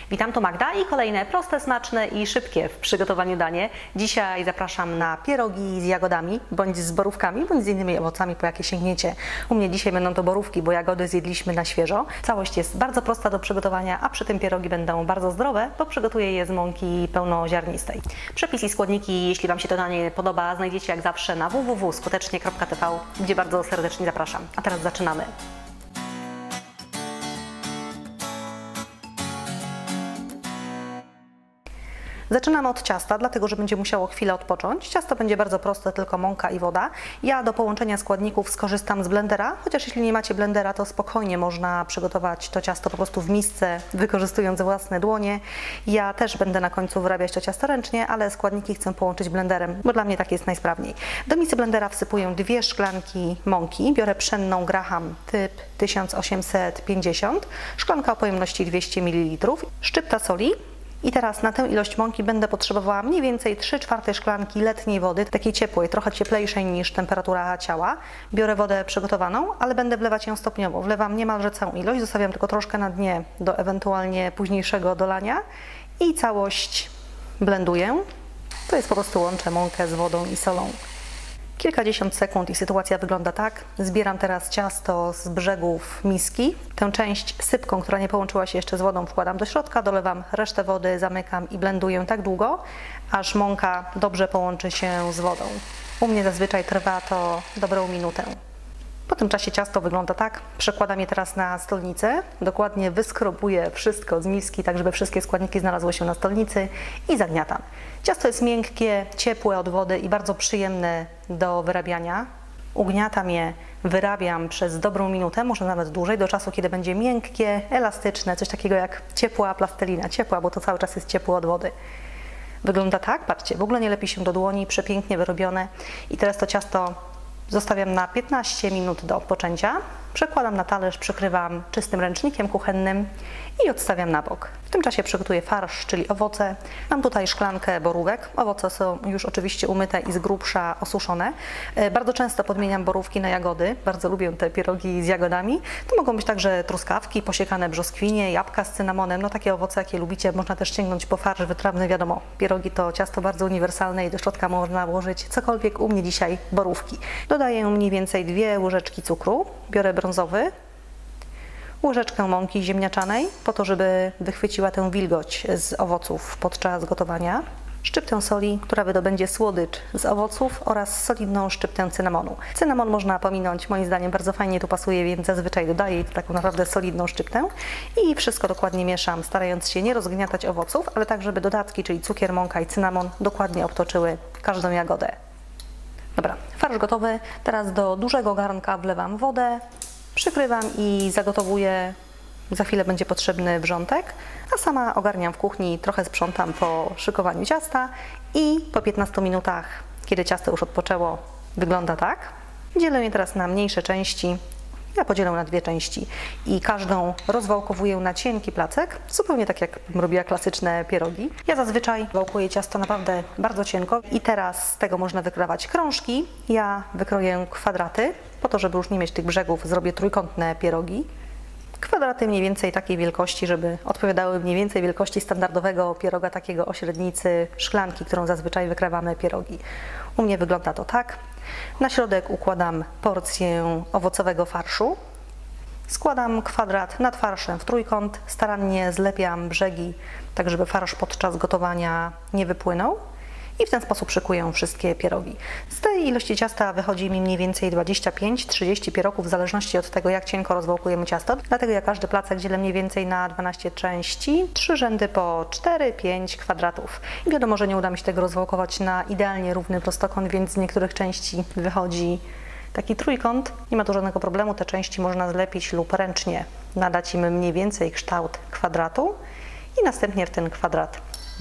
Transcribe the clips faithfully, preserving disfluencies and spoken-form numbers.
Witam, to Magda i kolejne proste, smaczne i szybkie w przygotowaniu danie. Dzisiaj zapraszam na pierogi z jagodami, bądź z borówkami, bądź z innymi owocami, po jakie sięgniecie. U mnie dzisiaj będą to borówki, bo jagody zjedliśmy na świeżo. Całość jest bardzo prosta do przygotowania, a przy tym pierogi będą bardzo zdrowe, bo przygotuję je z mąki pełnoziarnistej. Przepis i składniki, jeśli Wam się to danie podoba, znajdziecie jak zawsze na w w w kropka skutecznie kropka t v, gdzie bardzo serdecznie zapraszam. A teraz zaczynamy. Zaczynamy od ciasta, dlatego że będzie musiało chwilę odpocząć. Ciasto będzie bardzo proste, tylko mąka i woda. Ja do połączenia składników skorzystam z blendera, chociaż jeśli nie macie blendera, to spokojnie można przygotować to ciasto po prostu w misce, wykorzystując własne dłonie. Ja też będę na końcu wyrabiać to ciasto ręcznie, ale składniki chcę połączyć blenderem, bo dla mnie tak jest najsprawniej. Do misy blendera wsypuję dwie szklanki mąki. Biorę pszenną Graham typ tysiąc osiemset pięćdziesiąt, szklanka o pojemności dwieście mililitrów, szczypta soli. I teraz na tę ilość mąki będę potrzebowała mniej więcej trzy czwarte szklanki letniej wody, takiej ciepłej, trochę cieplejszej niż temperatura ciała. Biorę wodę przygotowaną, ale będę wlewać ją stopniowo. Wlewam niemalże całą ilość, zostawiam tylko troszkę na dnie do ewentualnie późniejszego dolania i całość blenduję. To jest po prostu łączę mąkę z wodą i solą. Kilkadziesiąt sekund i sytuacja wygląda tak. Zbieram teraz ciasto z brzegów miski. Tę część sypką, która nie połączyła się jeszcze z wodą, wkładam do środka, dolewam resztę wody, zamykam i blenduję tak długo, aż mąka dobrze połączy się z wodą. U mnie zazwyczaj trwa to dobrą minutę. Po tym czasie ciasto wygląda tak. Przekładam je teraz na stolnicę. Dokładnie wyskrobuję wszystko z miski, tak żeby wszystkie składniki znalazły się na stolnicy i zagniatam. Ciasto jest miękkie, ciepłe od wody i bardzo przyjemne do wyrabiania. Ugniatam je, wyrabiam przez dobrą minutę, może nawet dłużej, do czasu, kiedy będzie miękkie, elastyczne, coś takiego jak ciepła plastelina. Ciepła, bo to cały czas jest ciepło od wody. Wygląda tak, patrzcie, w ogóle nie lepi się do dłoni, przepięknie wyrobione. I teraz to ciasto zostawiam na piętnaście minut do odpoczęcia, przekładam na talerz, przykrywam czystym ręcznikiem kuchennym i odstawiam na bok. W tym czasie przygotuję farsz, czyli owoce. Mam tutaj szklankę borówek. Owoce są już oczywiście umyte i z grubsza osuszone. Bardzo często podmieniam borówki na jagody. Bardzo lubię te pierogi z jagodami. To mogą być także truskawki, posiekane brzoskwinie, jabłka z cynamonem. No takie owoce, jakie lubicie. Można też sięgnąć po farsz wytrawny. Wiadomo, pierogi to ciasto bardzo uniwersalne i do środka można włożyć cokolwiek. U mnie dzisiaj borówki. Dodaję mniej więcej dwie łyżeczki cukru. Biorę brązowy. Łyżeczkę mąki ziemniaczanej, po to, żeby wychwyciła tę wilgoć z owoców podczas gotowania. Szczyptę soli, która wydobędzie słodycz z owoców oraz solidną szczyptę cynamonu. Cynamon można pominąć, moim zdaniem bardzo fajnie tu pasuje, więc zazwyczaj dodaję taką naprawdę solidną szczyptę. I wszystko dokładnie mieszam, starając się nie rozgniatać owoców, ale tak, żeby dodatki, czyli cukier, mąka i cynamon dokładnie obtoczyły każdą jagodę. Dobra, farsz gotowy. Teraz do dużego garnka wlewam wodę. Przykrywam i zagotowuję, za chwilę będzie potrzebny wrzątek, a sama ogarniam w kuchni, trochę sprzątam po szykowaniu ciasta i po piętnastu minutach, kiedy ciasto już odpoczęło, wygląda tak. Dzielę je teraz na mniejsze części. Ja podzielę na dwie części i każdą rozwałkowuję na cienki placek, zupełnie tak jak robiła klasyczne pierogi. Ja zazwyczaj wałkuję ciasto naprawdę bardzo cienko i teraz z tego można wykrować krążki. Ja wykroję kwadraty, po to, żeby już nie mieć tych brzegów, zrobię trójkątne pierogi. Kwadraty mniej więcej takiej wielkości, żeby odpowiadały mniej więcej wielkości standardowego pieroga, takiego o średnicy szklanki, którą zazwyczaj wykrawamy pierogi. U mnie wygląda to tak. Na środek układam porcję owocowego farszu. Składam kwadrat nad farszem w trójkąt, starannie zlepiam brzegi, tak żeby farsz podczas gotowania nie wypłynął. I w ten sposób szykuję wszystkie pierogi. Z tej ilości ciasta wychodzi mi mniej więcej dwadzieścia pięć trzydzieści pierogów, w zależności od tego, jak cienko rozwałkujemy ciasto. Dlatego ja każdy placek dzielę mniej więcej na dwanaście części, trzy rzędy po cztery pięć kwadratów. I wiadomo, że nie uda mi się tego rozwałkować na idealnie równy prostokąt, więc z niektórych części wychodzi taki trójkąt. Nie ma tu żadnego problemu, te części można zlepić lub ręcznie nadać im mniej więcej kształt kwadratu i następnie w ten kwadrat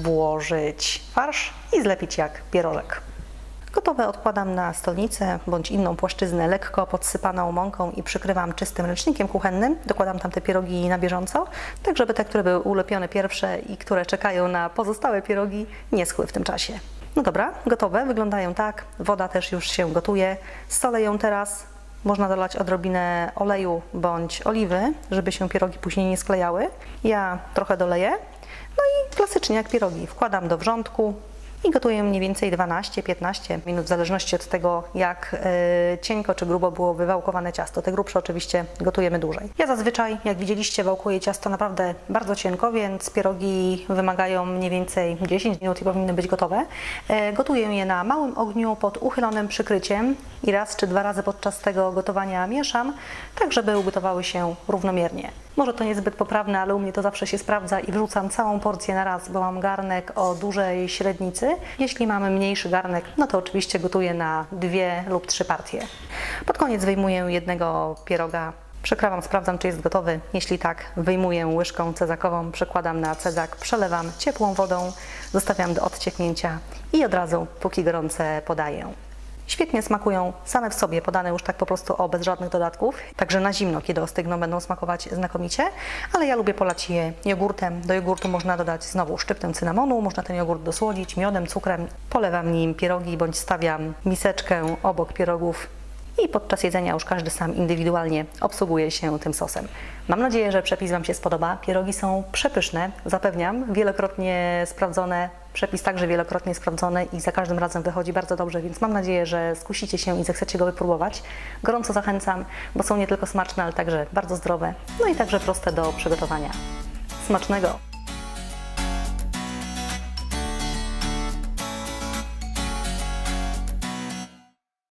włożyć farsz i zlepić jak pierożek. Gotowe odkładam na stolnicę bądź inną płaszczyznę lekko podsypaną mąką i przykrywam czystym ręcznikiem kuchennym. Dokładam tam te pierogi na bieżąco, tak żeby te, które były ulepione pierwsze i które czekają na pozostałe pierogi, nie schły w tym czasie. No dobra, gotowe, wyglądają tak. Woda też już się gotuje. Solę ją teraz. Można dolać odrobinę oleju bądź oliwy, żeby się pierogi później nie sklejały. Ja trochę doleję. No i klasycznie jak pierogi, wkładam do wrzątku i gotuję mniej więcej dwanaście piętnaście minut, w zależności od tego, jak y, cienko czy grubo było wywałkowane ciasto. Te grubsze oczywiście gotujemy dłużej. Ja zazwyczaj, jak widzieliście, wałkuję ciasto naprawdę bardzo cienko, więc pierogi wymagają mniej więcej dziesięć minut i powinny być gotowe. Y, gotuję je na małym ogniu pod uchylonym przykryciem i raz czy dwa razy podczas tego gotowania mieszam, tak żeby ugotowały się równomiernie. Może to niezbyt poprawne, ale u mnie to zawsze się sprawdza i wrzucam całą porcję na raz, bo mam garnek o dużej średnicy. Jeśli mamy mniejszy garnek, no to oczywiście gotuję na dwie lub trzy partie. Pod koniec wyjmuję jednego pieroga, przekrawam, sprawdzam, czy jest gotowy. Jeśli tak, wyjmuję łyżką cezakową, przekładam na cezak, przelewam ciepłą wodą, zostawiam do odcieknięcia i od razu, póki gorące, podaję. Świetnie smakują same w sobie, podane już tak po prostu o, bez żadnych dodatków. Także na zimno, kiedy ostygną, będą smakować znakomicie, ale ja lubię polać je jogurtem. Do jogurtu można dodać znowu szczyptę cynamonu, można ten jogurt dosłodzić miodem, cukrem. Polewam nim pierogi bądź stawiam miseczkę obok pierogów i podczas jedzenia już każdy sam indywidualnie obsługuje się tym sosem. Mam nadzieję, że przepis Wam się spodoba. Pierogi są przepyszne, zapewniam, wielokrotnie sprawdzone. Przepis także wielokrotnie sprawdzony i za każdym razem wychodzi bardzo dobrze, więc mam nadzieję, że skusicie się i zechcecie go wypróbować. Gorąco zachęcam, bo są nie tylko smaczne, ale także bardzo zdrowe, no i także proste do przygotowania. Smacznego!